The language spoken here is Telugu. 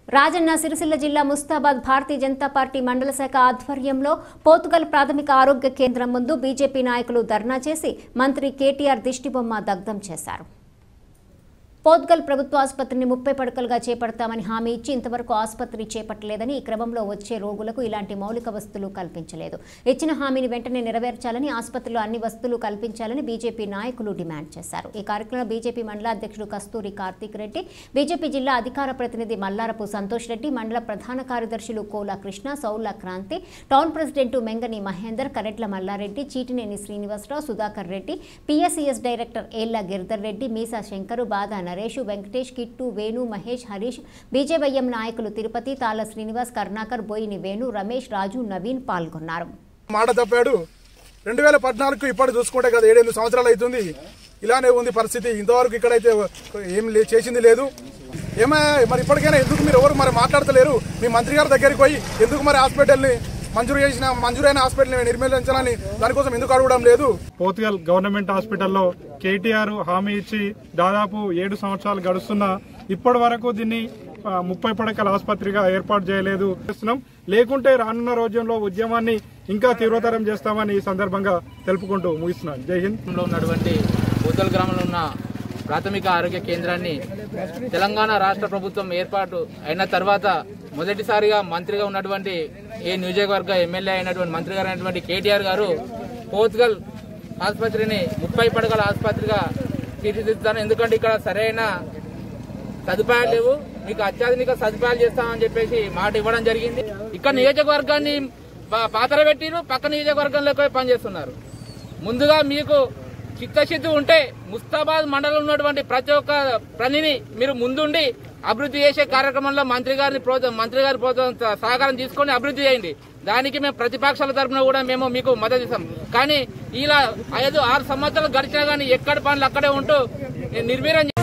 రాజన్న సిరిసిల్ల జిల్లా ముస్తాబాద్ భారతీయ జనతా పార్టీ మండల శాఖ ఆధ్వర్యంలో పోతుగల్ ప్రాథమిక ఆరోగ్య కేంద్రం ముందు బీజేపీ నాయకులు ధర్నా చేసి మంత్రి కేటీఆర్ దిష్టిబొమ్మ దగ్ధం చేశారు. పోతుగల్ ప్రభుత్వ ఆసుపత్రిని 30 పడకలుగా చేపడతామని హామీ ఇచ్చి ఇంతవరకు ఆసుపత్రి చేపట్టలేదని, ఈ క్రమంలో వచ్చే రోగులకు ఇలాంటి మౌలిక వసతులు కల్పించలేదు. ఇచ్చిన హామీని వెంటనే నెరవేర్చాలని, ఆసుపత్రిలో అన్ని వసతులు కల్పించాలని బీజేపీ నాయకులు డిమాండ్ చేశారు. ఈ కార్యక్రమంలో బీజేపీ మండల అధ్యక్షుడు కస్తూరి కార్తీక్ రెడ్డి, బీజేపీ జిల్లా అధికార ప్రతినిధి మల్లారపు సంతోష్ రెడ్డి, మండల ప్రధాన కార్యదర్శులు Kola Krishna, Saula Kranti, town president Mengani Mahender, Karetla Mallareddy, Chitineni Srinivasarao, Sudhakar Reddy, PSCS director Ella Giridhar Reddy, Meesa Shankar, Bada Naresh, Venkatesh, Kittu, Venu, Mahesh, Harish, BJYM నాయకులు తిరుపతి, తాళ శ్రీనివాస్, కర్ణాకర్, బోయిని వేణు, రమేష్, రాజు, నవీన్ పాల్గొన్నారు. మాట తప్పాడు. 2014కు ఇప్పటి చూసుకుంటే కదా 7 సంవత్సరాలు అవుతుంది. ఇలానే ఉంది పరిస్థితి. ఇంతవరకు ఇక్కడైతే ఏం చేసింది లేదు. మరి ఇప్పటికైనా ఎందుకు మీరు ఎవరు మరి మాట్లాడతలేరు? మీ మంత్రి గారి దగ్గరికి పోయి ఎందుకు మరి హాస్పిటల్ని మంజూరైన హాస్పిటల్ నిర్మించాలని దానికోసం ఎందుకు అడగడం లేదు? పోతుగల్ గవర్నమెంట్ హాస్పిటల్లో కేటీఆర్ హామీ ఇచ్చి దాదాపు 7 సంవత్సరాలు గడుస్తున్నా ఇప్పటి వరకు దీన్ని 30 పడకల ఆసుపత్రిగా ఏర్పాటు చేయలేదు. లేకుంటే రానున్న రోజుల్లో ఉద్యమాన్ని ఇంకా తీవ్రతరం చేస్తామని ఈ సందర్భంగా తెలుపుకుంటూ ముగిస్తున్నాను. జై హింద్. ఉన్నటువంటి పోతుగల్ గ్రామంలో ఉన్న ప్రాథమిక ఆరోగ్య కేంద్రాన్ని తెలంగాణ రాష్ట్ర ప్రభుత్వం ఏర్పాటు అయిన తర్వాత మొదటిసారిగా మంత్రిగా ఉన్నటువంటి ఏ నియోజకవర్గ ఎమ్మెల్యే అయినటువంటి మంత్రి గారు అయినటువంటి కేటీఆర్ గారు పోతుగల్ ఆసుపత్రిని 30 పడకల ఆసుపత్రిగా తీర్చిదిద్దుతాను, ఎందుకంటే ఇక్కడ సరైన సదుపాయాలు లేవు, మీకు అత్యాధునిక సదుపాయాలు చేస్తామని చెప్పేసి మాట ఇవ్వడం జరిగింది. ఇక్కడ నియోజకవర్గాన్ని పాతర పెట్టిరు, పక్క నియోజకవర్గంలోకి పనిచేస్తున్నారు. ముందుగా మీకు చిత్తశుద్ధి ఉంటే ముస్తాబాద్ మండలంలో ఉన్నటువంటి ప్రతి ఒక్క పనిని మీరు ముందుండి అభివృద్ధి చేసే కార్యక్రమంలో మంత్రి గారి సహకారం తీసుకొని అభివృద్ధి చేయండి. దానికి మేము ప్రతిపక్షాల తరఫున కూడా మేము మీకు మద్దతు ఇస్తాం. కానీ ఇలా 5-6 సంవత్సరాలు గడిచినా కానీ ఎక్కడి పనులు అక్కడే ఉంటూ నిర్వీర్యం